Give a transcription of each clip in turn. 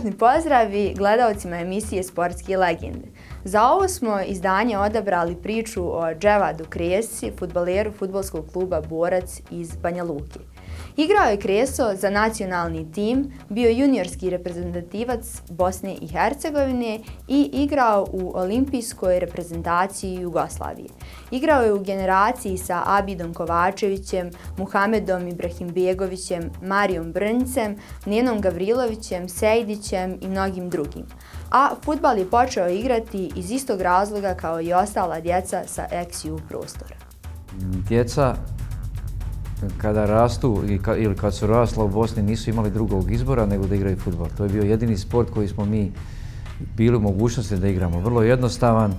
Srdačni pozdravi gledaocima emisije Sportske legende. Za ovo smo izdanje odabrali priču o Dževadu Kresi, fudbaleru fudbalskog kluba Borac iz Banja Luke. Igrao je Kreso za nacionalni tim, bio juniorski reprezentativac Bosne i Hercegovine i igrao u olimpijskoj reprezentaciji Jugoslavije. Igrao je u generaciji sa Abidom Kovačevićem, Muhamedom Ibrahimbegovićem, Marijom Brnjcem, Nenom Gavrilovićem, Sejdićem i mnogim drugim. A fudbal je počeo igrati iz istog razloga kao i ostala djeca sa ex-ju prostora. Djeca kada rastu ili kad su rasla u Bosni nisu imali drugog izbora nego da igraju fudbal. To je bio jedini sport koji smo mi bili u mogućnosti da igramo. Vrlo jednostavan,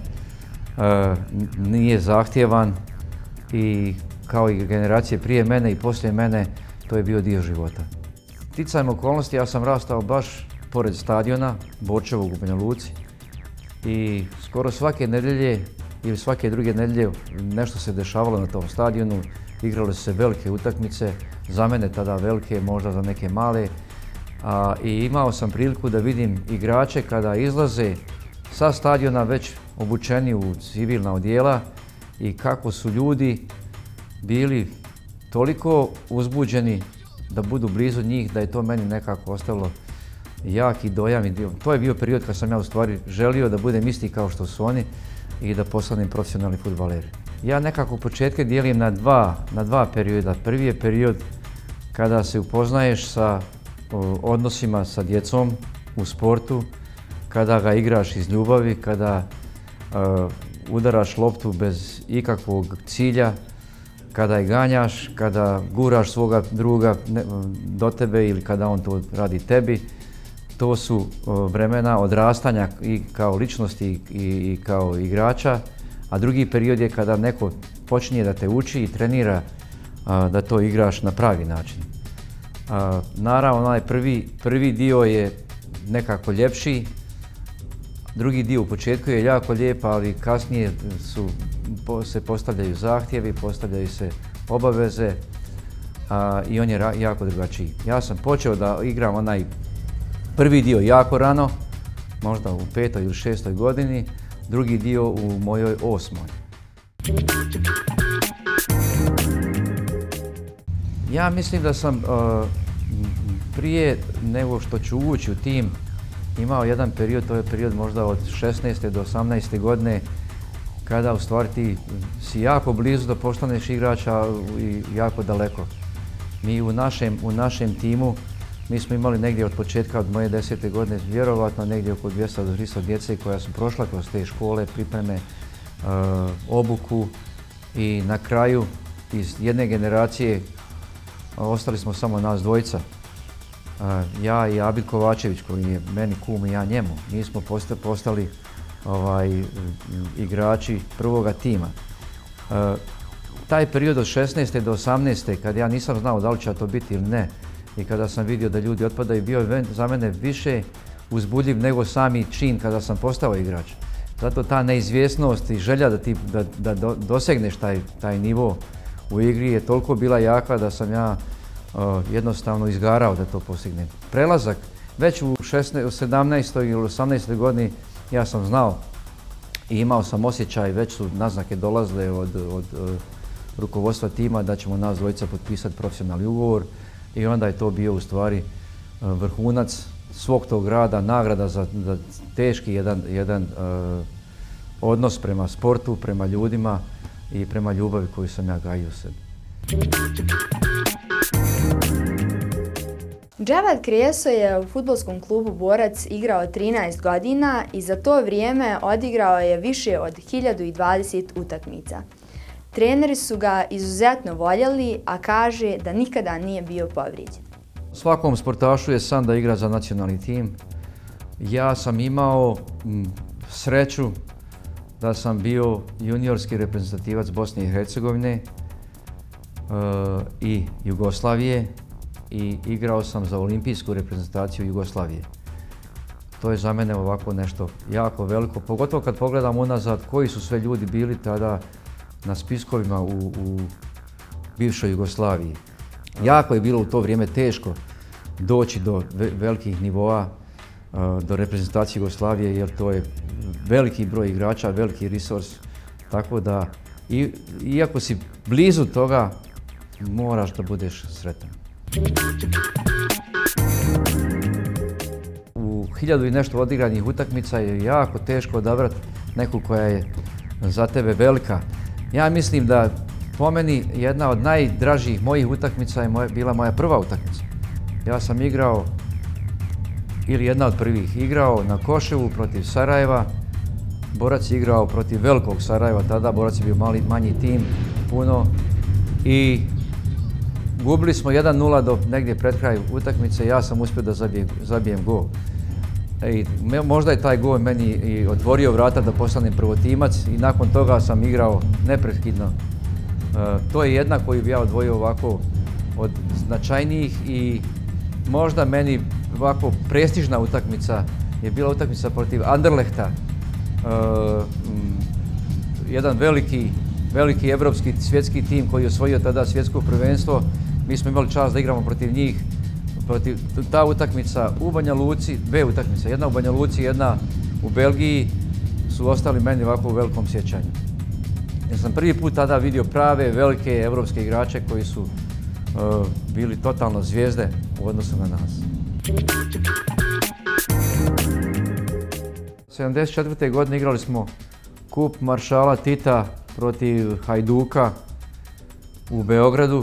nije zahtjevan i kao i generacije prije mene i poslije mene to je bio dio života. Sticajem okolnosti ja sam rastao baš pored stadiona Borčevog u Banja Luci i skoro svake nedjelje ili svake druge nedjelje nešto se dešavalo na tom stadionu. Igrale su se velike utakmice, za mene tada velike, možda za neke male. I imao sam priliku da vidim igrače kada izlaze sa stadiona već obučeni u civilna odijela i kako su ljudi bili toliko uzbuđeni da budu blizu njih, da je to meni nekako ostavilo jaki dojam. To je bio period kad sam ja u stvari želio da budem isti kao što su oni i da postanem profesionalni fudbaler. Ja nekako početke dijelim na dva perioda. Prvi je period kada se upoznaješ sa odnosima sa djecom u sportu, kada ga igraš iz ljubavi, kada udaraš loptu bez ikakvog cilja, kada je ganjaš, kada guraš svoga druga do tebe ili kada on to radi tebi. To su vremena odrastanja i kao ličnosti i kao igrača. A drugi period je kada neko počinje da te uči i trenira da to igraš na pravi način. Naravno, onaj prvi dio je nekako ljepši, drugi dio u početku je jako lijep, ali kasnije se postavljaju zahtjevi, postavljaju se obaveze i on je jako drugačiji. Ja sam počeo da igram onaj prvi dio jako rano, možda u 5. ili 6. godini, drugi dio u mojoj 8. Ja mislim da sam prije nego što ću ući u tim imao jedan period, to je period možda od 16. do 18. godine, kada u stvari ti si jako blizu da postaneš igrača i jako daleko. Mi u našem timu mi smo imali negdje od početka, od moje 10. godine, vjerovatno negdje oko 200 do 300 djece koja su prošla kroz te škole, pripreme, obuku i na kraju iz jedne generacije ostali smo samo nas dvojica. Ja i Abid Kovačević koji je meni kum i ja njemu. Mi smo postali igrači prvoga tima. Taj period od 16. do 18. kad ja nisam znao da li će to biti ili ne, i kada sam vidio da ljudi otpadaju, bio je za mene više uzbudljiv nego sami čin kada sam postao igrač. Zato ta neizvjesnost i želja da dosegneš taj nivo u igri je toliko bila jaka da sam ja jednostavno izgarao da to postignem. Prelazak već u 17. ili 18. godini ja sam znao i imao sam osjećaj, već su naznake dolazile od rukovodstva tima da ćemo nas dvojica potpisati profesionalni ugovor. I onda je to bio u stvari vrhunac svog tog rada, nagrada za teški jedan odnos prema sportu, prema ljudima i prema ljubavi koju sam ja gajio u sebi. Dževad Kreso je u fudbalskom klubu Borac igrao 13 godina i za to vrijeme odigrao je više od 1020 utakmica. Treneri su ga izuzetno voljeli, a kaže da nikada nije bio povrijeđen. Svakom sportašu je san da igra za nacionalni tim. Ja sam imao sreću da sam bio juniorski reprezentativac Bosne i Hercegovine i Jugoslavije i igrao sam za olimpijsku reprezentaciju Jugoslavije. To je za mene ovako nešto jako veliko, pogotovo kad pogledam unazad koji su sve ljudi bili tada na spiskovima u bivšoj Jugoslaviji. Jako je bilo u to vrijeme teško doći do velikih nivoa do reprezentacije Jugoslavije, jer to je veliki broj igrača, veliki resurs, tako da iako si blizu toga, moraš da budeš sretan. U 1000 i nešto odigranih utakmica je jako teško odabrati neku koja je za tebe velika. Ja mislim da po meni jedna od najdražih mojih utakmica je bila moja prva utakmica. Ja sam igrao, ili jedna od prvih, igrao na Koševu protiv Sarajeva. Borac je igrao protiv velikog Sarajeva, tada Borac je bio manji tim, puno. I gubili smo 1:0 do negdje pred kraj utakmice, ja sam uspio da zabijem gol. Možda je taj gol meni i otvorio vrata da postanem prvotimac i nakon toga sam igrao neprekidno. To je jedna koju bi ja odvojio ovako od značajnijih i možda meni ovako prestižna utakmica je bila utakmica protiv Anderlehta. Jedan veliki evropski svjetski tim koji je osvojio tada svjetsko prvenstvo. Mi smo imali čast da igramo protiv njih. Ta utakmica u Banja Luci, dve utakmice, jedna u Banja Luci, jedna u Belgiji, su ostali meni ovako u velikom sjećanju. Jer sam prvi put tada vidio prave, velike evropske igrače koji su bili totalno zvijezde u odnosu na nas. 1974. godine igrali smo kup maršala Tita protiv Hajduka u Beogradu.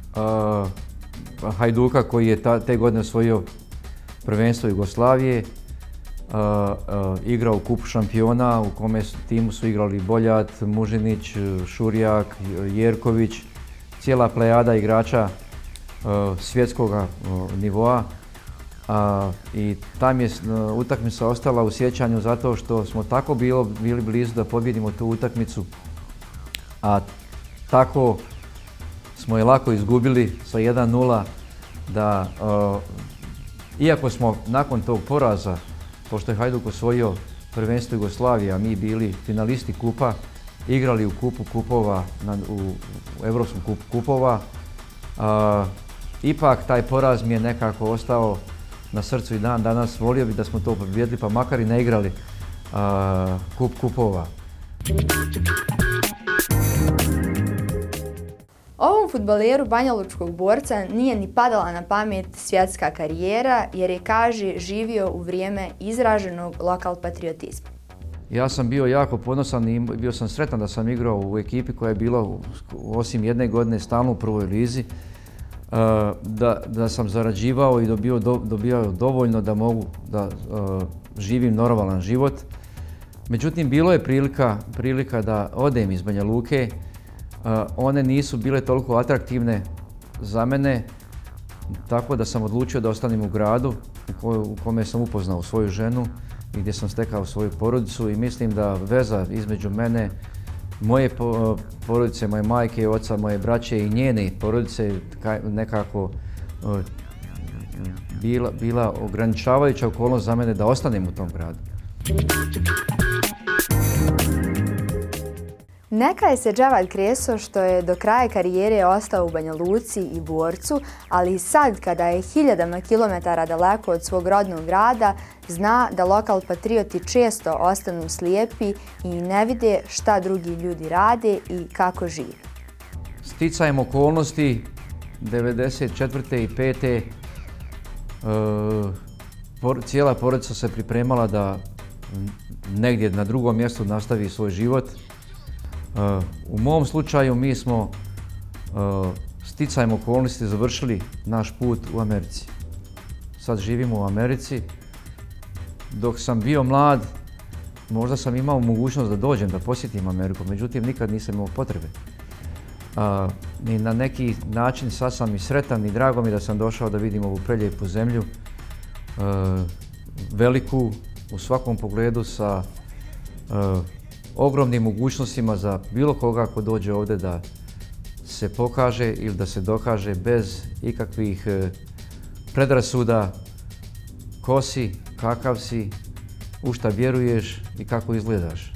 Hajduka koji je te godine osvojio prvenstvo Jugoslavije, igrao u kupu šampiona u kome timu su igrali Boljat, Mužinić, Šurjak, Jerković, cijela plejada igrača svjetskog nivoa. I ta mi je utakmica ostala u sjećanju zato što smo tako bili blizu da pobjedimo tu utakmicu, a tako smo je lako izgubili sa 1:0, da iako smo nakon tog poraza, pošto je Hajduk osvojio prvenstvo Jugoslavije, a mi bili finalisti kupa, igrali u kupu kupova, u Evropskom kupu kupova, ipak taj poraz mi je nekako ostao na srcu i dan danas. Volio bih da smo to pobjedili, pa makar i ne igrali kup kupova. Ovom fudbaleru banjalučkog Borca nije ni padala na pamet svjetska karijera, jer je, kaže, živio u vrijeme izraženog lokal patriotizma. Ja sam bio jako ponosan i bio sam sretan da sam igrao u ekipi koja je bila, osim jedne godine, stalno u prvoj lizi, da sam zarađivao i dobijao dovoljno da mogu da živim normalan život. Međutim, bilo je prilika da odem iz Banja Luke. One nisu bile toliko atraktivne za mene, tako da sam odlučio da ostanem u gradu u kome sam upoznao svoju ženu i gdje sam stekao svoju porodicu, i mislim da veza između mene, moje porodice, moje majke i oca, moje braće i njene porodice nekako bila ograničavajuća okolnost za mene da ostanem u tom gradu. Neka je se Dževad Kreso što je do kraja karijere ostao u Banja Luci i Borcu, ali sad kada je hiljadama kilometara daleko od svog rodnog grada, zna da lokal patrioti često ostanu slijepi i ne vide šta drugi ljudi rade i kako žive. Sticajem okolnosti 1994. i 1995. Cijela porodica se pripremala da negdje na drugom mjestu nastavi svoj život. U mom slučaju mi smo sticajem okolnosti završili naš put u Americi. Sad živimo u Americi. Dok sam bio mlad, možda sam imao mogućnost da dođem, da posjetim Ameriku, međutim nikad nisam imao potrebe. I na neki način sad sam i sretan i drago mi da sam došao da vidim ovu prelijepu zemlju, veliku u svakom pogledu, sa ogromnim mogućnostima za bilo koga ko dođe ovdje da se pokaže ili da se dokaže bez ikakvih predrasuda ko si, kakav si, u šta vjeruješ i kako izgledaš.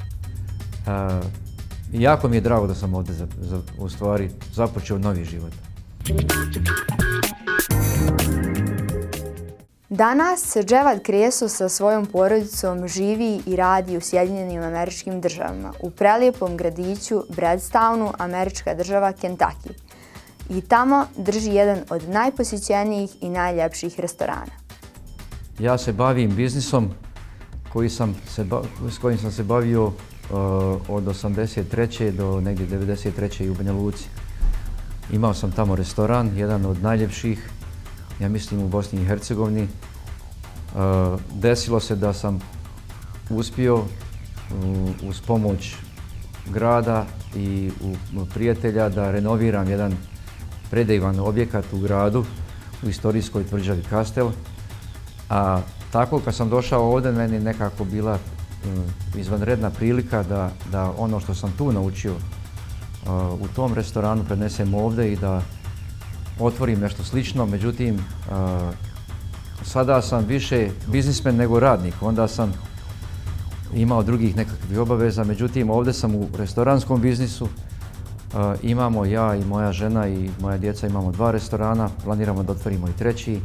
Jako mi je drago da sam ovdje u stvari započeo novi život. Danas Dževad Kreso sa svojom porodicom živi i radi u Sjedinjenim Američkim Državama, u prelijepom gradiću Bradstownu, američka država Kentucky. I tamo drži jedan od najposjećenijih i najljepših restorana. Ja se bavim biznisom s kojim sam se bavio od 83. do negdje 93. u Banja Luci. Imao sam tamo restoran, jedan od najljepših, ja mislim u Bosni i Hercegovini. Desilo se da sam uspio uz pomoć grada i prijatelja da renoviram jedan predivan objekat u gradu, u istorijskoj tvrđavi Kastel. A tako kad sam došao ovdje, meni nekako bila izvanredna prilika da ono što sam tu naučio u tom restoranu prenesem ovdje i da otvorim nešto slično. Međutim, sada sam više biznismen nego radnik. Onda sam imao drugih nekakvih obaveza, međutim ovdje sam u restoranskom biznisu. Imamo ja i moja žena i moja djeca imamo 2 restorana, planiramo da otvorimo i 3.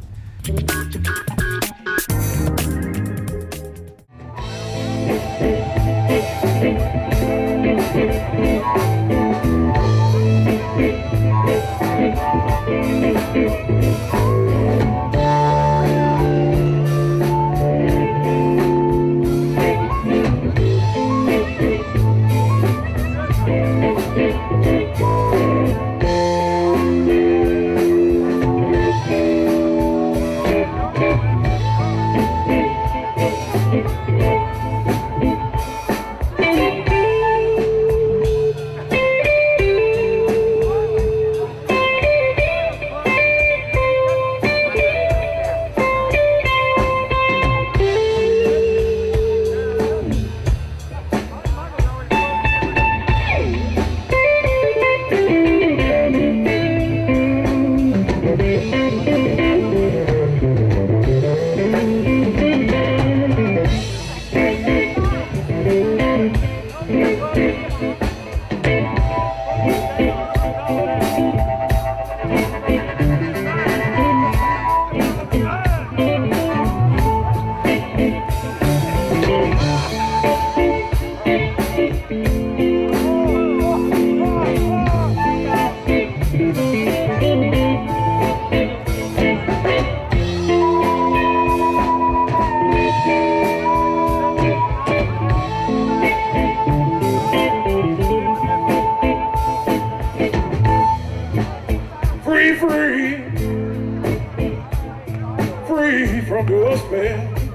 Free from despair.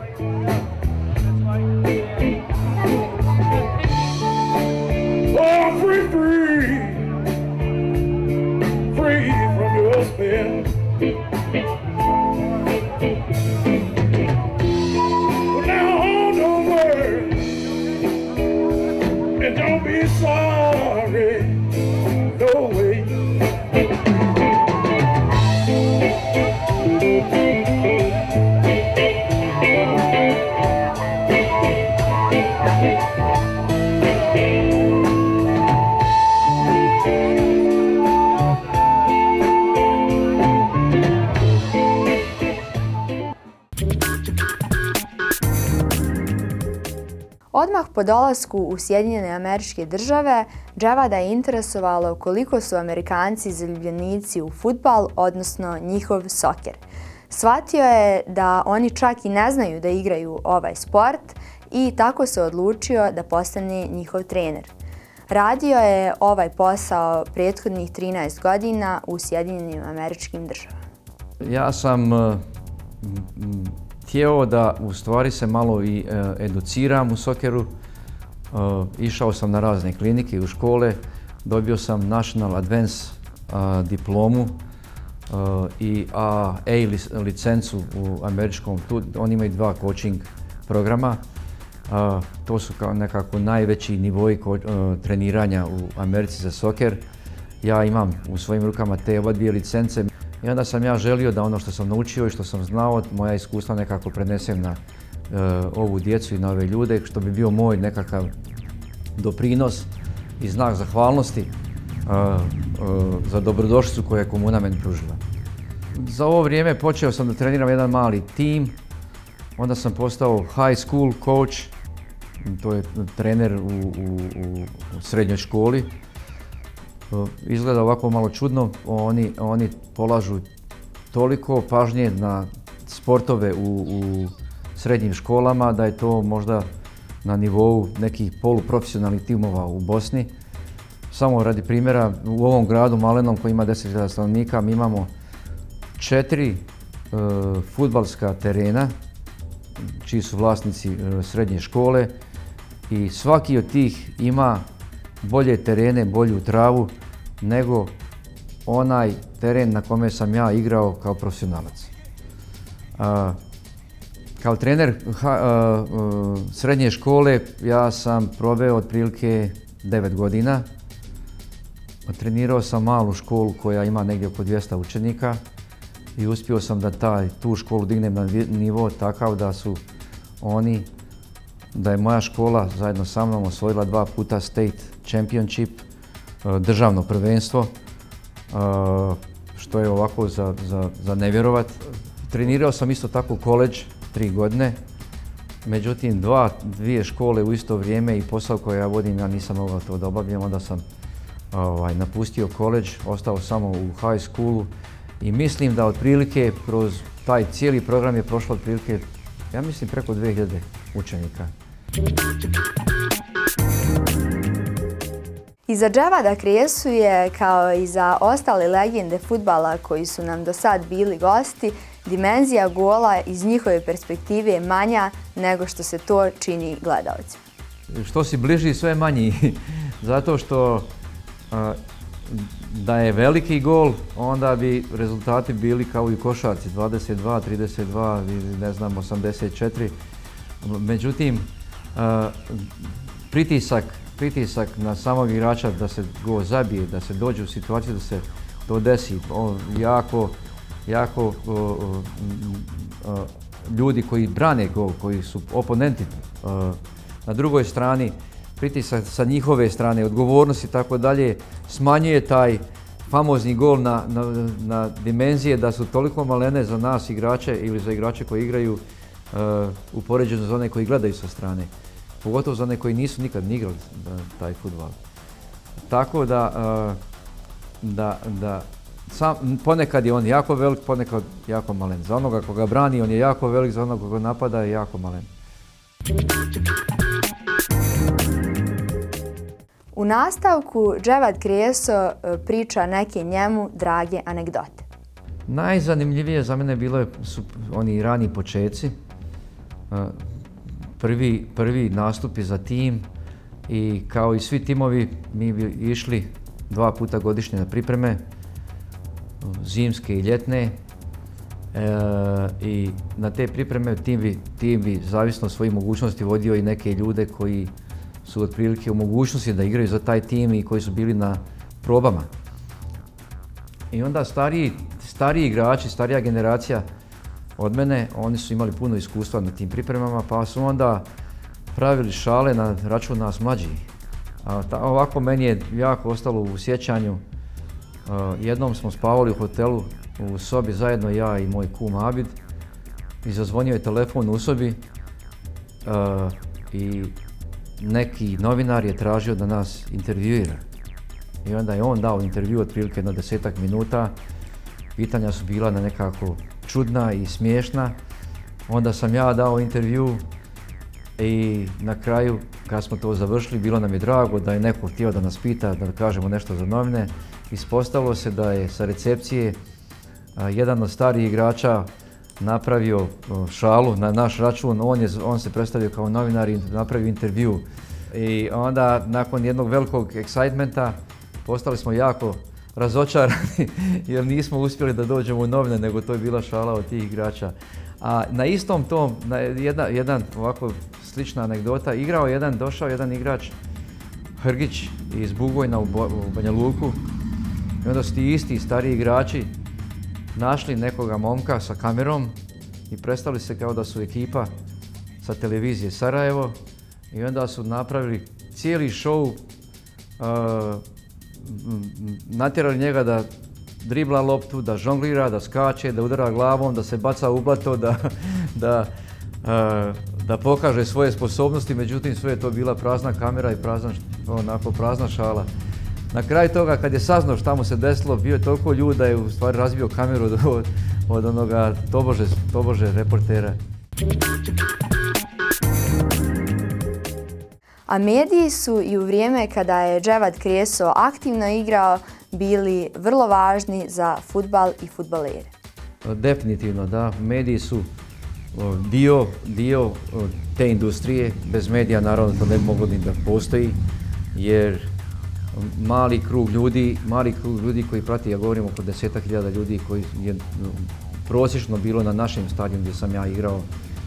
Oh, free from despair. Well, now hold on, word, and don't be sorry, no way. Odmah po dolasku u Sjedinjene Američke Države, Dževada je interesovalo koliko su Amerikanci zaljubljenici u fudbal, odnosno njihov soker. Shvatio je da oni čak i ne znaju da igraju ovaj sport i tako se odlučio da postane njihov trener. Radio je ovaj posao prethodnih 13 godina u Sjedinjenim Američkim Državama. Ja sam htio da u stvari se malo i educiram u sokeru. Išao sam na razne klinike u škole, dobio sam National Advance diplomu i A licencu u američkom. Oni imaju 2 coaching programa. To su nekako najveći nivoi treniranja u Americi za soker. Ja imam u svojim rukama te oba 2 licence. I onda sam ja želio da ono što sam naučio i što sam znao, moja iskustva nekako prenesem na ovu djecu i na ove ljude, što bi bio moj nekakav doprinos i znak zahvalnosti za dobrodošlicu koju je komuna meni pružila. Za ovo vrijeme počeo sam da treniram jedan mali tim, onda sam postao high school coach, to je trener u srednjoj školi. Izgleda ovako malo čudno, oni polažu toliko pažnje na sportove u srednjim školama da je to možda na nivou nekih poluprofesionalnih timova u Bosni. Samo radi primjera, u ovom gradu malenom koji ima 10.000 stanovnika mi imamo 4 fudbalska terena čiji su vlasnici srednje škole i svaki od tih ima bolje terene, bolju travu nego onaj teren na kome sam ja igrao kao profesionalac. Kao trener srednje škole ja sam proveo otprilike 9 godina. Trenirao sam malu školu koja ima negdje oko 200 učenika i uspio sam da tu školu dignem na nivo takav da je moja škola zajedno sa mnom osvojila 2 puta State Championship, državno prvenstvo, što je ovako za nevjerovat. Trenirao sam isto tako koledž 3 godine, međutim 2 škole u isto vrijeme i posao koji ja vodim ja nisam mogao to da obavljam, onda sam napustio koledž, ostao samo u high schoolu i mislim da otprilike kroz taj cijeli program je prošlo otprilike, ja mislim, preko 2000 učenika. I za Dževada Krijesu je, kao i za ostale legende fudbala koji su nam do sad bili gosti, dimenzija gola iz njihove perspektive je manja nego što se to čini gledaocima. Što si bliži sve manji, zato što da je veliki gol, onda bi rezultati bili kao i košarci, 22, 32, ne znam, 84. Međutim, pritisak na samog igrača da se gol zabije, da se dođe u situaciju da se to desi, jako ljudi koji brane gol, koji su oponenti na drugoj strani, pritisak sa njihove strane, odgovornost i tako dalje, smanjuje taj famozni gol na dimenzije da su toliko malene za nas igrače ili za igrače koji igraju u poređenju za one koji gledaju sa strane. Pogotovo za one koji nisu nikad ni igrali taj fudbal. Tako da ponekad je on jako velik, ponekad jako malen. Za onoga koga brani on je jako velik, za onoga koga napada je jako malen. U nastavku Dževad Krijeso priča neke njemu drage anegdote. Najzanimljivije za mene su oni rani početci, prvi nastupi za tim i kao i svi timovi mi bi išli 2 puta godišnje na pripreme, zimske i ljetne, i na te pripreme tim bi zavisno od svojih mogućnosti vodio i neke ljude koji su otprilike u mogućnosti da igraju za taj tim i koji su bili na probama. I onda stariji igrači, starija generacija od mene, oni su imali puno iskustva na tim pripremama, pa su onda pravili šale na račun nas mlađih. Ovako meni je jako ostalo u sjećanju. Jednom smo spavali u hotelu u sobi zajedno, ja i moj kum Abid, i zazvonio je telefon u sobi i neki novinar je tražio da nas intervjuira. I onda je on dao intervju otprilike na 10-ak minuta. Pitanja su bila nekako čudna i smiješna. Onda sam ja dao intervju i na kraju, kad smo to završili, bilo nam je drago da je neko htio da nas pita, da kažemo nešto za novine. Ispostavilo se da je sa recepcije jedan od starijih igrača napravio šalu na naš račun, on se predstavio kao novinar i napravio intervju. I onda nakon jednog velikog excitementa postali smo jako razočarani jer nismo uspjeli da dođemo u novine, nego to je bila šala od tih igrača. A na istom tom, jedan ovako slična anegdota, došao jedan igrač, Hrgić iz Bugojna u Banja Luku, i onda su ti isti stariji igrači našli nekoga momka sa kamerom i predstavili se kao da su ekipa sa televizije Sarajevo i onda su napravili cijeli show, natjerali njega dribla loptu, da žonglira, da skače, da udara glavom, da se baca u blato, da pokaže svoje sposobnosti, međutim sve je to bila prazna kamera i prazna šala. Na kraju toga, kad je saznao šta mu se desilo, bio je toliko ljud da je u stvari razbio kameru od onoga tobože reportera. A mediji su i u vrijeme kada je Dževad Kreso aktivno igrao bili vrlo važni za fudbal i fudbalere. Definitivno, da. Mediji su dio te industrije. Bez medija naravno to ne bi moglo ni da postoji, jer mali krug ljudi koji prati, ja govorim oko 10.000 ljudi koji je prosječno bilo na našem stadionu gdje sam ja igrao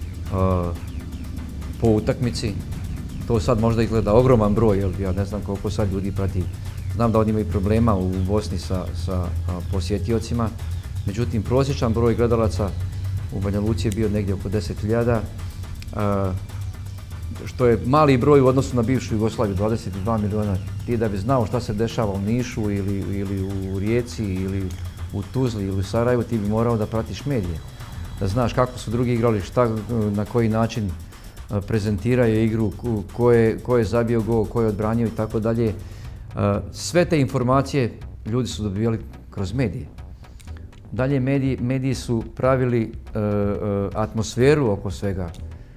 po utakmici. To sad možda izgleda ogroman broj, jer ja ne znam koliko sad ljudi prati. Znam da oni imaju problema u Bosni sa posjetiocima, međutim prosječan broj gledalaca u Banja Luci je bio negdje oko 10.000, što je mali broj u odnosu na bivšu Jugoslaviju, 22 milijuna. Ti da bi znao šta se dešava u Nišu ili u Rijeci ili u Tuzli ili u Sarajevu, ti bi morao da pratiš medije. Da znaš kako su drugi igrali, na koji način prezentiraju igru, ko je zabio gol, ko je odbranio i tako dalje. Sve te informacije ljudi su dobivali kroz medije. Dalje, mediji su pravili atmosferu oko svega.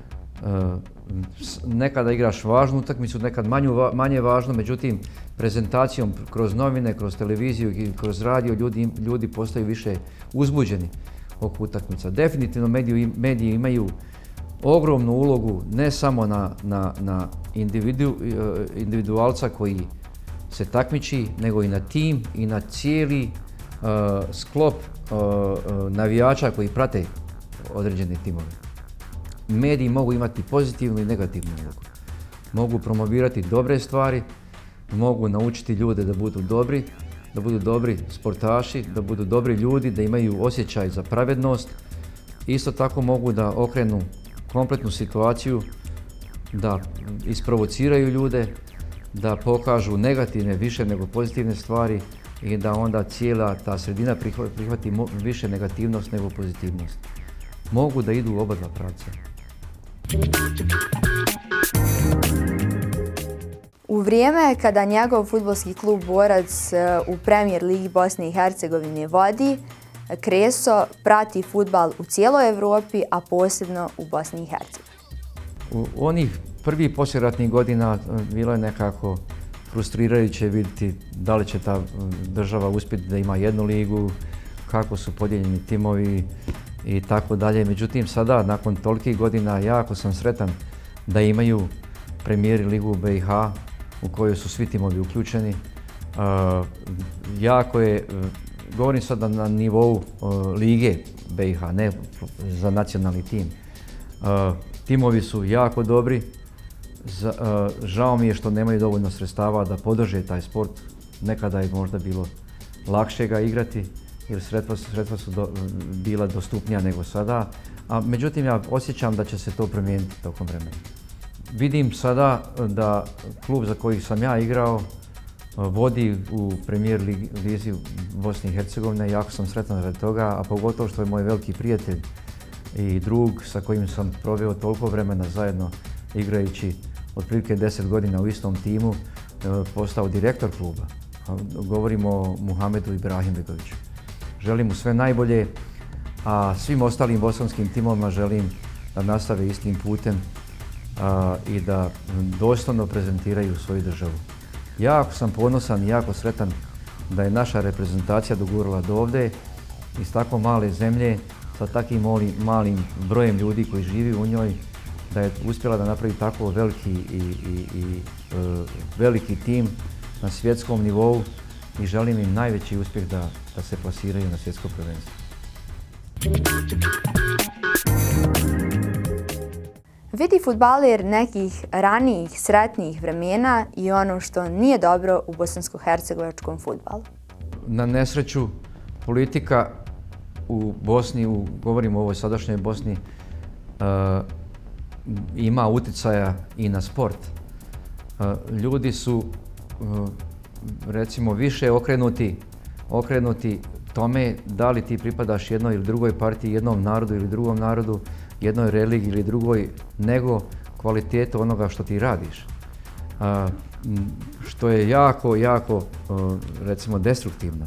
Nekada igraš važnu utakmicu, nekad manje važnu, međutim prezentacijom kroz novine, kroz televiziju i kroz radio ljudi postaju više uzbuđeni oko utakmica. Definitivno mediji imaju ogromnu ulogu ne samo na individualca koji se takmiči, nego i na tim i na cijeli sklop navijača koji prate određene timove. Mediji mogu imati pozitivnu i negativnu ulogu. Mogu promovirati dobre stvari, mogu naučiti ljude da budu dobri sportaši, da budu dobri ljudi, da imaju osjećaj za pravednost. Isto tako mogu da okrenu kompletnu situaciju, da isprovociraju ljude, da pokažu negativne više nego pozitivne stvari i da onda cijela ta sredina prihvati više negativnost nego pozitivnost. Mogu da idu u oba dva pravca. U vrijeme kada njegov fudbalski klub Borac u Premier ligi Bosne i Hercegovine vodi, Kreso prati fudbal u cijeloj Europi, a posebno u Bosni i Hercegovini. U onih prvih poslijeratnih godina bilo je nekako frustrirajuće vidjeti da li će ta država uspjeti da ima jednu ligu, kako su podijeljeni timovi i tako dalje. Međutim, sada, nakon tolikih godina, jako sam sretan da imaju Premier ligu BiH u kojoj su svi timovi uključeni. Jako je, govorim sada na nivou lige BiH, ne za nacionalni tim. Timovi su jako dobri. Žao mi je što nemaju dovoljno sredstava da podrže taj sport. Nekada je možda bilo lakše ga igrati jer sredstva su bila dostupnija nego sada. Međutim, ja osjećam da će se to promijeniti tokom vremena. Vidim sada da klub za koji sam ja igrao vodi u Premier lizi Bosne i Hercegovine. Jako sam sretan radi toga, a pogotovo što je moj veliki prijatelj i drug sa kojim sam proveo toliko vremena zajedno igrajući otprilike 10 godina u istom timu, postao direktor kluba. Govorimo o Muhamedu Ibrahimbegoviću. Želim mu sve najbolje, a svim ostalim bosanskim timovima želim da nastave istim putem i da dostojno prezentiraju svoju državu. Jako sam ponosan i jako sretan da je naša reprezentacija dogurala do ovdje iz tako male zemlje sa takvim malim brojem ljudi koji živi u njoj, da je uspjela da napravi tako veliki tim na svjetskom nivou i želim im najveći uspjeh da se plasiraju na svjetsko prvenstvo. Vidi fudbaler nekih ranijih sretnijih vremena i ono što nije dobro u bosansko-hercegovačkom fudbalu. Na nesreću politika u Bosni, govorimo o ovoj sadašnjoj Bosni, ima utjecaja i na sport. Ljudi su recimo više okrenuti tome da li ti pripadaš jednoj ili drugoj partiji, jednom narodu ili drugom narodu, jednoj religiji ili drugoj, nego kvalitetu onoga što ti radiš. Što je jako, recimo, destruktivno.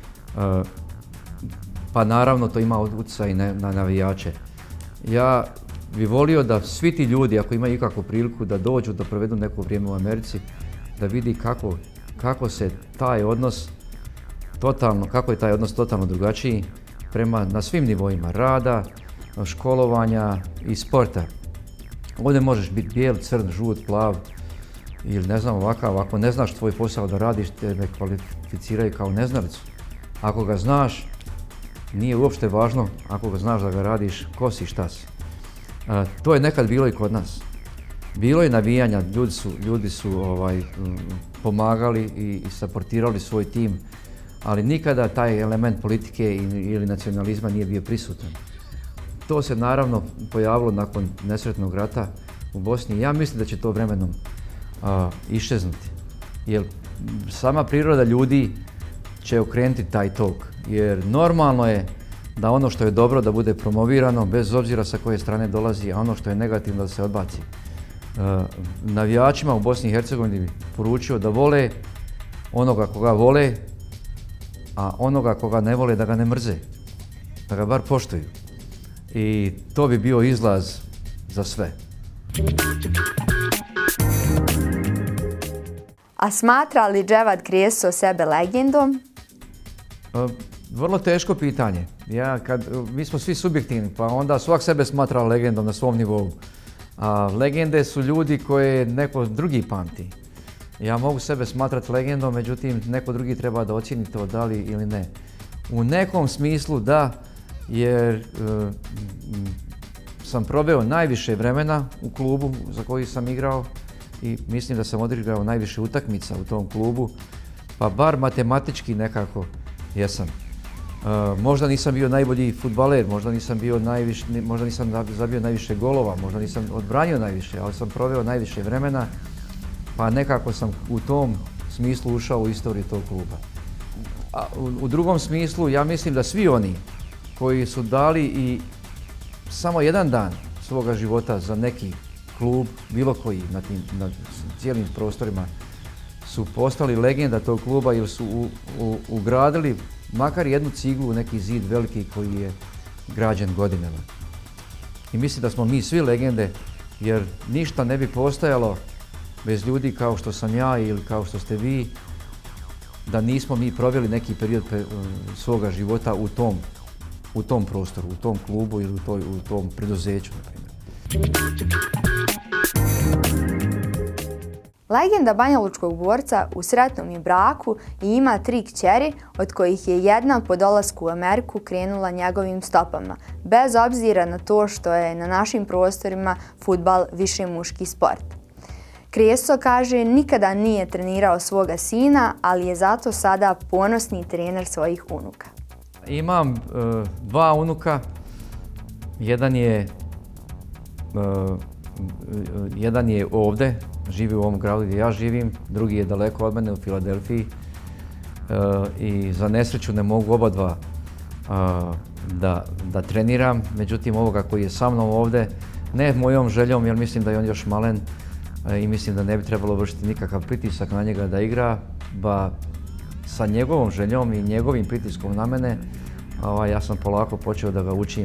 Pa naravno to ima utjecaj na navijače. Ja bih volio da svi ti ljudi, ako imaju ikakvu priliku da dođu, da provedu neko vrijeme u Americi, da vidi kako se taj odnos kako je taj odnos totalno drugačiji na svim nivoima rada, školovanja i sporta. Ovdje možeš biti bijel, crn, žut, plav ili ne znam ovakav. Ako ne znaš tvoj posao da radiš, tebe kvalificiraju kao neznalicu. Ako ga znaš, nije uopšte važno, ako ga znaš da ga radiš, ko si, šta si. To je nekad bilo i kod nas. Bilo je navijanja, ljudi su pomagali i saportirali svoj tim, ali nikada taj element politike ili nacionalizma nije bio prisutan. To se naravno pojavilo nakon nesretnog rata u Bosni. Ja mislim da će to vremenom iščeznuti. Jer sama priroda ljudi će okrenuti taj tok. Jer normalno je da ono što je dobro da bude promovirano bez obzira sa koje strane dolazi, a ono što je negativno da se odbaci. Navijačima u Bosni i Hercegovini bi poručio da vole onoga koga vole, a onoga koga ne vole da ga ne mrze, da ga bar poštuju. I to bi bio izlaz za sve. A smatra li Dževad Kreso sebe legendom? Vrlo teško pitanje. Mi smo svi subjektivni, pa onda svak sebe smatra legendom na svom nivou. A legende su ljudi koje neko drugi pamti. Ja mogu sebe smatrati legendom, međutim neko drugi treba da ocijeni to da li ili ne. U nekom smislu da, jer sam proveo najviše vremena u klubu za koji sam igrao i mislim da sam odigrao najviše utakmica u tom klubu, pa bar matematički nekako jesam. Možda nisam bio najbolji fudbaler, možda nisam zabio najviše golova, možda nisam odbranio najviše, ali sam proveo najviše vremena, pa nekako sam u tom smislu ušao u istoriju tog kluba. A u drugom smislu, ja mislim da svi oni koji su dali i samo jedan dan svoga života za neki klub, bilo koji na cijelim prostorima, su postali legenda tog kluba ili su ugradili makar jednu ciglu u neki zid veliki koji je građen godinama. I mislim da smo mi svi legende, jer ništa ne bi postojalo bez ljudi kao što sam ja ili kao što ste vi, da nismo mi proveli neki period svoga života u tom prostoru, u tom klubu ili u tom preduzeću, na primjer. Legenda banjalučkog borca u sretnom je braku i ima 3 kćeri, od kojih je jedna po dolasku u Ameriku krenula njegovim stopama, bez obzira na to što je na našim prostorima fudbal više muški sport. Kreso kaže nikada nije trenirao svoga sina, ali je zato sada ponosni trener svojih unuka. Imam 2 unuka, jedan je ovdje, živi u ovom gradu gdje ja živim, drugi je daleko od mene u Filadelfiji i za nesreću ne mogu oba dva da treniram, međutim ovoga koji je sa mnom ovdje, ne mojom željom jer mislim da je on još malen i mislim da ne bi trebalo vršiti nikakav pritisak na njega da igra, ba sa njegovom željom i njegovim pritiskom na mene ja sam polako počeo da ga učim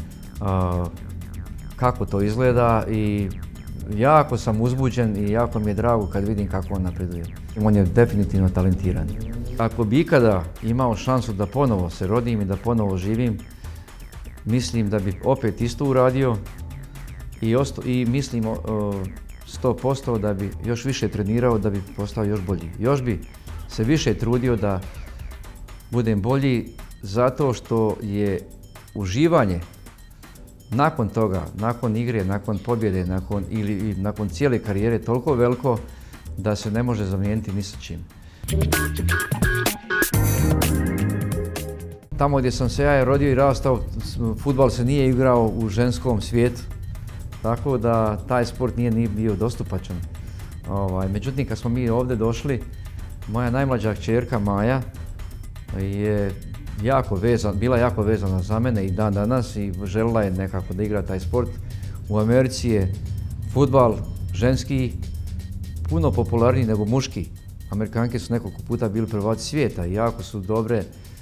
kako to izgleda i jako sam uzbuđen i jako mi je drago kad vidim kako on napreduje. On je definitivno talentiran. Ako bi ikada imao šansu da ponovo se rodim i da ponovo živim, mislim da bi opet isto uradio i mislim 100% da bi još više trenirao da bi postao još bolji. Još bi se više trudio da budem bolji zato što je uživanje nakon toga, nakon igre, nakon pobjede, nakon cijele karijere toliko veliko da se ne može zamijeniti ni sa čim. Tamo gdje sam se ja rodio i rastao, fudbal se nije igrao u ženskom svijetu, tako da taj sport nije bio dostupačan. Međutim, kad smo mi ovdje došli, moja najmlađa kćerka Maja je bila jako vezana za mene i dan danas i željela je nekako da igra taj sport. U Americi je fudbal ženski puno popularniji nego muški. Amerikanke su nekoliko puta bili prvaci svijeta i jako su dobre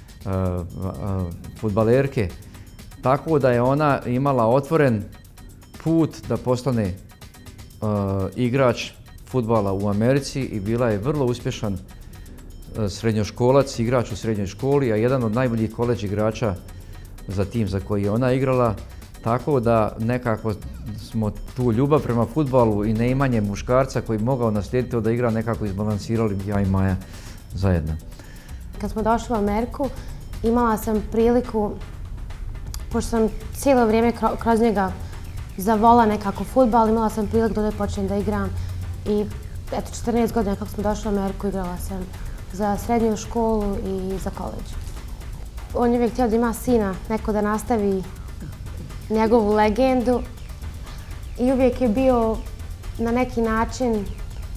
fudbalerke. Tako da je ona imala otvoren put da postane igrač fudbala u Americi i bila je vrlo uspješan srednjoškolac, igrač u srednjoj školi, a jedan od najboljih koledž igrača za tim za koji je ona igrala. Tako da nekako smo tu ljubav prema fudbalu i neimanje muškarca koji bi mogao naslijediti da igra nekako izbalansirali ja i Maja zajedno. Kad smo došli u Ameriku, imala sam priliku, pošto sam cijelo vrijeme kroz njega zavola nekako fudbal, imala sam priliku da počnem da igram. I eto, 14 godina kako smo došli u Ameriku, igrala sam za srednju školu i za koledž. On je uvijek htio da ima sina, neko da nastavi njegovu legendu i uvijek je bio na neki način,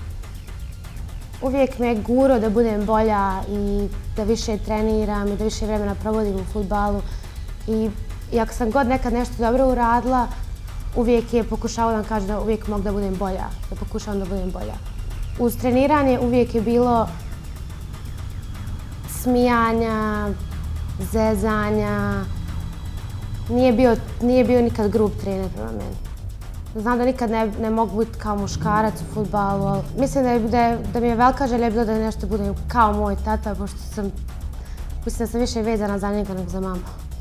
uvijek me je gurao da budem bolja i da više treniram i da više vremena provodim u fudbalu. I ako sam god nekad nešto dobro uradila, uvijek je pokušavao da vam kaže da uvijek mogu da budem bolja, da pokušavam da budem bolja. Uz treniranje uvijek je bilo smijanja, zezanja. Nije bio nikad grub trener prema meni. Znam da nikad ne mogu biti kao muškarac u fudbalu, ali mislim da mi je velika želja bilo da nešto budem kao moj tata, pošto mislim da sam više vezana za njega nego za mamu.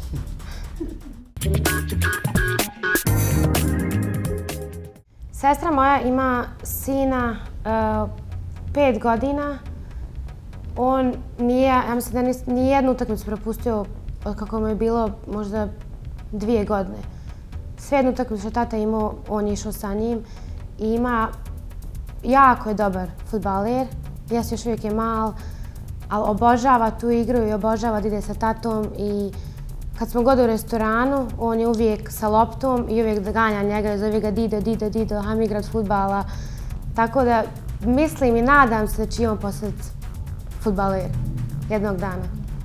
Sestra moja ima sina 5 godina. On nije, ja mislim da nije jednu utakmicu propustio od kako mu je bilo možda 2 godine. Sve jednu utakmicu što tata imao, on je išao sa njim i jako je dobar fudbaler. Jesi još uvijek je mal, ali obožava tu igru i obožava da ide sa tatom i kad smo god u restoranu, on je uvijek sa loptom i uvijek da ganja njega i zove ga Dido, hajmo igrat fudbala. Tako da mislim i nadam se da će on postati fudbaler jednog dana.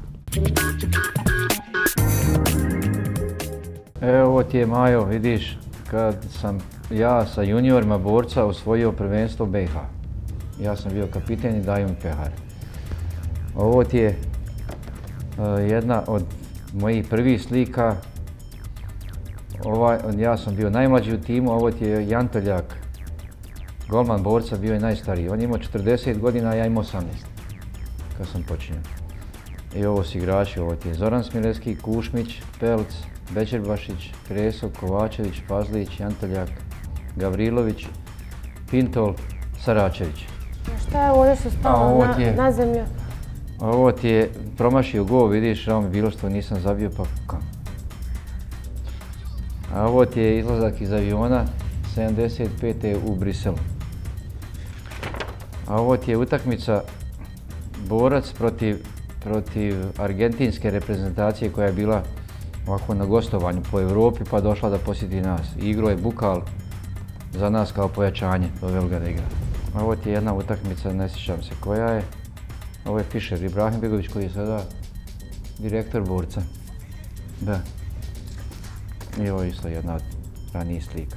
Evo ti je, Majo, vidiš, kad sam ja sa juniorima borca osvojio prvenstvo BiH. Ja sam bio kapiten i daju mi pehar. Ovo ti je jedna od mojih prvih slika. Ja sam bio najmlađi u timu, ovo ti je Jantoljak, golman borca, bio je najstariji. On je imao 40 godina, a ja imao 18 kad sam počinio. I ovo su igrači, ovo ti je Zoran Smileski, Kušmić, Pelc, Bećerbašić, Kreso, Kovačević, Pazlić, Jantoljak, Gavrilović, Pintol, Saračević. Šta je ovdje što spalo na zemlju? Ovo ti je promašio gol, vidiš, žao mi bilo što nisam zabio, pa kam. A ovo ti je izlazak iz aviona 75. u Briselu. A ovo ti je utakmica borac protiv argentinske reprezentacije koja je bila ovako na gostovanju po Europi pa došla da posjeti nas. Igro je Bukal za nas kao pojačanje, doveli ga da igra. Ovo ti je jedna utakmica, ne sjećam se koja je. Ovo je Fišer Ibrahimbegović koji je sada direktor borca. Da. I ovo je isto jedna od ranijih slika.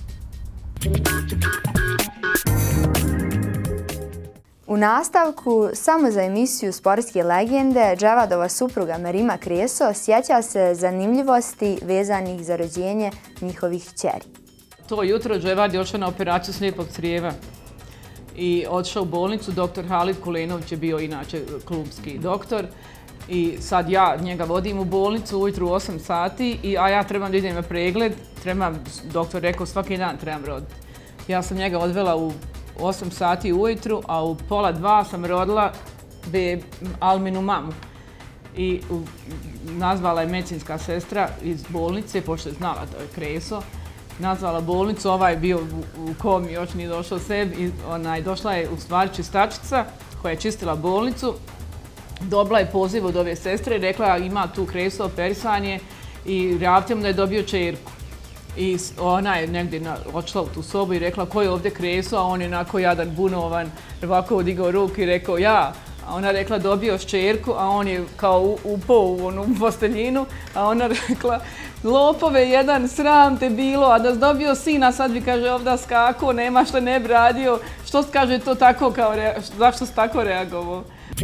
U nastavku, samo za emisiju Sportske legende, Dževadova supruga Merima Kreso sjeća se zanimljivosti vezanih za rođenje njihovih kćeri. To jutro Dževad je ošao na operaciju slijepog crijeva i otišao u bolnicu. Doktor Halid Kulenović je bio inače klubski doktor i sad ja njega vodim u bolnicu ujutru u 8 sati, a ja trebam da idem na pregled. Doktor rekao svaki dan trebam roditi. Ja sam njega odvela u 8 sati ujutru, a u 1:30 sam rodila Alminu mamu. I nazvala je medicinska sestra iz bolnice, pošto je znala da je Kreso. Nazvala bolnicu, ovaj je bio u komi, još nije došao sebi i došla je u stvari čistačica koja je čistila bolnicu. Dobila je poziv od ove sestre i rekla ima tu Kreso, operisan je i javite mu da je dobio čerku. I ona je negdje odšla u tu sobu i rekla ko je ovdje Kreso, a on je onako jadan, bunovan, ovako odigao ruku i rekao ja. A ona rekla dobio šćerku, a on je kao upao u onu posteljinu, a ona rekla lopove jedan, sram te bilo, a da si dobio sina, sad bi kaže ovdje skako, nema što ne bi radio, što kaže to tako kao, zašto si tako reagovao?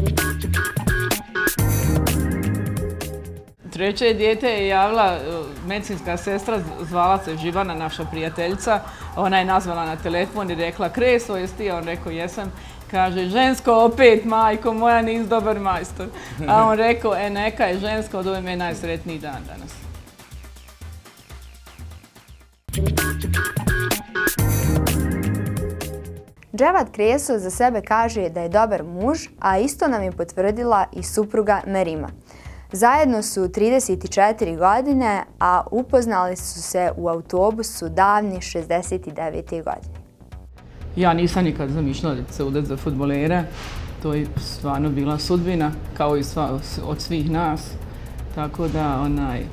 Treće dijete je javila medicinska sestra, zvala se Živana, naša prijateljica. Ona je nazvala na telefon i rekla, Kreso, jesi ti? On rekao, jesam. Kaže, žensko opet, majko moja, nisi dobar majstor. A on rekao, neka je žensko, od ovime je najsretniji dan danas. Dževad Kreso za sebe kaže da je dobar muž, a isto nam je potvrdila i supruga Merima. Zajedno su 34 godine, a upoznali su se u autobusu davne 69. godine. Ja nisam nikad zamišljala da ću se udati za fudbalera. To je stvarno bila sudbina, kao i od svih nas. Tako da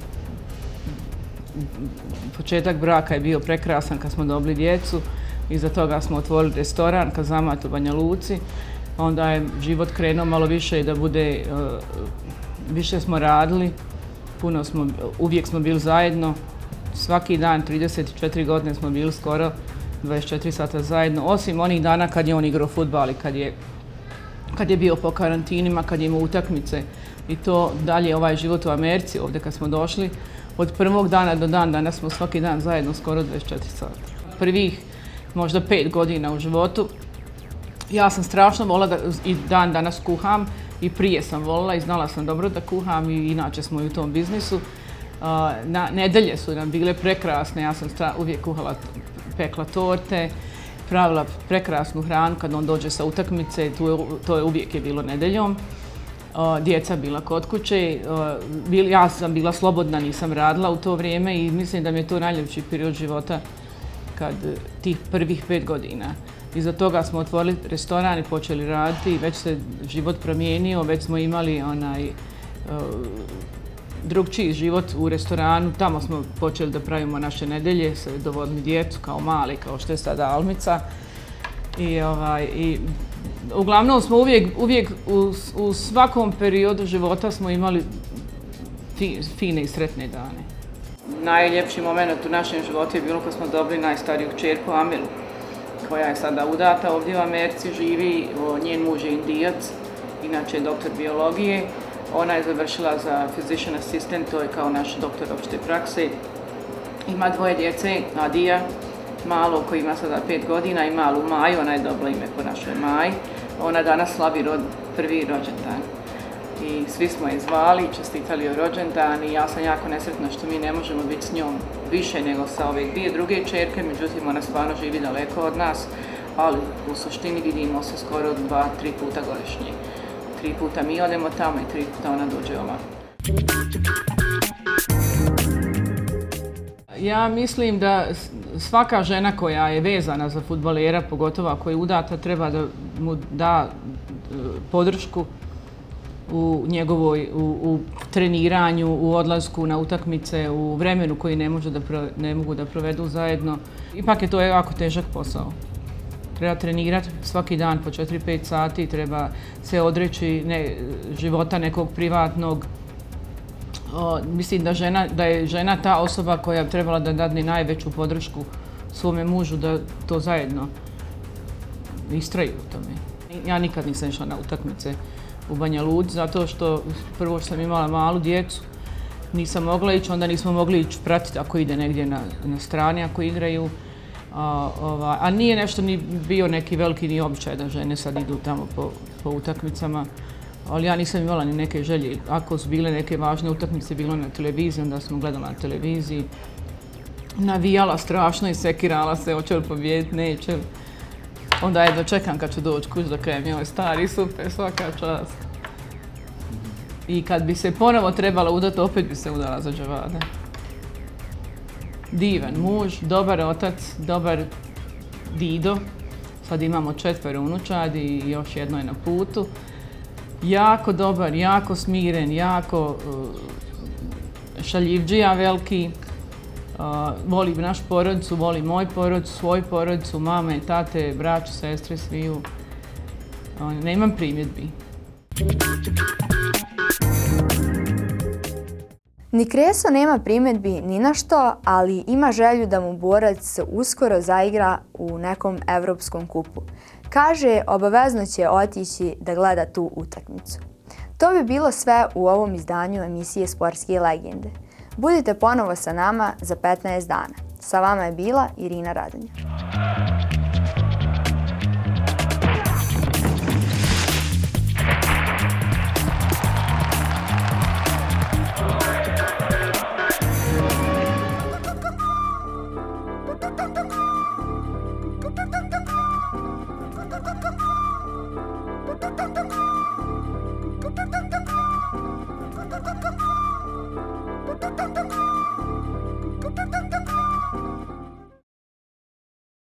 početak braka je bio prekrasan kad smo dobili djecu. Iza toga smo otvorili restoran Kazamat u Banja Luci. Onda je život krenuo malo više i da bude, više smo radili, uvijek smo bili zajedno. Svaki dan, 34 godine smo bili skoro 24 sata zajedno, osim onih dana kad je on igrao fudbal i kad je bio po karantinima, kad je imao utakmice. I to dalje ovaj život u Americi, ovdje kad smo došli, od prvog dana do dan danas smo svaki dan zajedno skoro 24 sata. Prvih možda 5 godina u životu ja sam strašno volila da i dan danas kuham i prije sam volila i znala sam dobro da kuham i inače smo i u tom biznisu. Nedelje su nam bile prekrasne, ja sam uvijek kuhala, pekla torte, pravila prekrasnu hranu kad on dođe sa utakmice, to je uvijek je bilo nedeljom. Djeca bila kod kuće, ja sam bila slobodna, nisam radila u to vrijeme i mislim da mi je to najljepši period života kad tih prvih 5 godina. Iza toga smo otvorili restoran i počeli raditi, već se život promijenio, već smo imali drugčiji život u restoranu, tamo smo počeli da pravimo naše nedelje, se dovodili djecu kao mali, kao što je sada Almica. I uglavnom smo uvijek u svakom periodu života smo imali fine i sretne dane. Najljepši moment u našem životu je bilo kad smo dobili najstariju kćerku Amilu, koja je sada udata ovdje u Americi, živi, njen muž je Indijac, inače je doktor biologije. Ona je završila za physician assistant, to je kao naš doktor opšte prakse. Ima 2 djece, Adija, malu koji ima sada 5 godina i malu Maju, ona je dobila ime po našoj Maji. Ona danas slavi prvi rođendan. I svi smo je zvali, čestitali joj rođendan i ja sam jako nesretna što mi ne možemo biti s njom više nego sa ove 2 druge kćerke, međutim ona stvarno živi daleko od nas, ali u suštini vidimo se skoro 2-3 puta godišnje. 3 puta mi odemo tamo i 3 puta ona dođe ovamo. Ja mislim da svaka žena koja je vezana za fudbalera, pogotovo ako je udata, treba da mu da podršku u u treniranju, u odlasku na utakmice, u vremenu koji ne mogu da provedu zajedno. Ipak je to jako težak posao. Treba trenirati svaki dan po 4-5 sati, treba se odreći života nekog privatnog. Mislim da je žena ta osoba koja bi trebala da dadne najveću podršku svome mužu da to zajedno istraju u tome. Ja nikad nisam išla na utakmice u Banja Luci, zato što prvo što sam imala malu djecu, nisam mogla ići, onda nismo mogli ići pratiti ako ide negdje na strani, ako igraju. A nije nešto ni bio neki veliki ni običaj da žene sad idu tamo po utakmicama, ali ja nisam imala ni neke želje. Ako su bile neke važne utakmice, bilo na televiziji, onda smo gledala na televiziji. Navijala strašno i sekirala se, hoće li pobijediti, neće. Onda jedno čekam kad ću doći kući da kajem, joj stari, super, svaka čast. I kad bi se ponovo trebala udati, opet bi se udala za Dževada. Divan muž, dobar otac, dobar dido. Sad imamo 4 unučadi i još jedno je na putu. Jako dobar, jako smiren, jako šaljivdžija veliki. Voli našu porodicu, voli moj porodicu, svoju porodicu, mame, tate, braću, sestre, sviju. Nemam primjedbi. Ni Kreso nema primjedbi ni na što, ali ima želju da mu Borac uskoro zaigra u nekom evropskom kupu. Kaže, obavezno će otići da gleda tu utakmicu. To bi bilo sve u ovom izdanju emisije Sportske legende. Budite ponovo sa nama za 15 dana. Sa vama je bila Irina Radonja.